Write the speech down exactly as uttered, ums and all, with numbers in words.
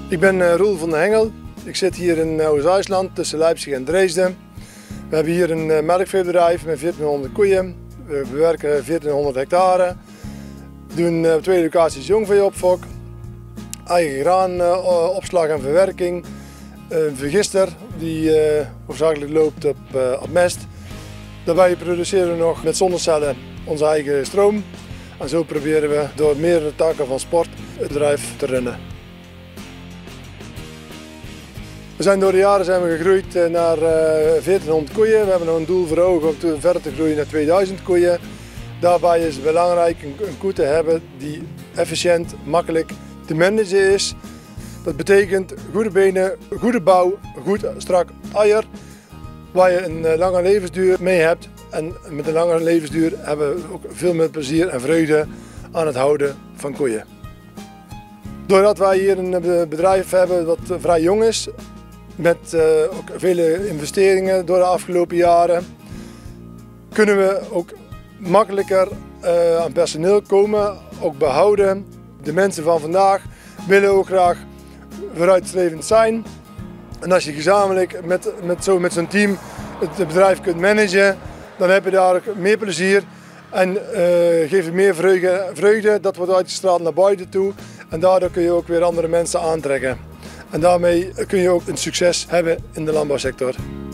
Ik ben uh, Roel van den Hengel. Ik zit hier in Oost-IJsland tussen Leipzig en Dresden. We hebben hier een uh, melkveebedrijf met veertienhonderd koeien. We bewerken veertienhonderd hectare. We doen uh, op twee locaties jongveeopfok, eigen graanopslag uh, en verwerking. Een vergister die uh, hoofdzakelijk loopt op, uh, op mest. Daarbij produceren we nog met zonnecellen onze eigen stroom. En zo proberen we door meerdere takken van sport het bedrijf te runnen. We zijn door de jaren zijn we gegroeid naar veertienhonderd koeien. We hebben nog een doel voor ogen om verder te groeien naar tweeduizend koeien. Daarbij is het belangrijk een koe te hebben die efficiënt, makkelijk te managen is. Dat betekent goede benen, goede bouw, goed strak eier, waar je een lange levensduur mee hebt. En met een lange levensduur hebben we ook veel meer plezier en vreugde aan het houden van koeien. Doordat wij hier een bedrijf hebben dat vrij jong is, met uh, ook vele investeringen door de afgelopen jaren, kunnen we ook makkelijker uh, aan personeel komen, ook behouden. De mensen van vandaag willen ook graag vooruitstrevend zijn. En als je gezamenlijk met, met zo'n met zo'n team het bedrijf kunt managen, dan heb je daar ook meer plezier en uh, geeft het meer vreugde, vreugde. Dat wordt uitgestraald naar buiten toe en daardoor kun je ook weer andere mensen aantrekken. En daarmee kun je ook een succes hebben in de landbouwsector.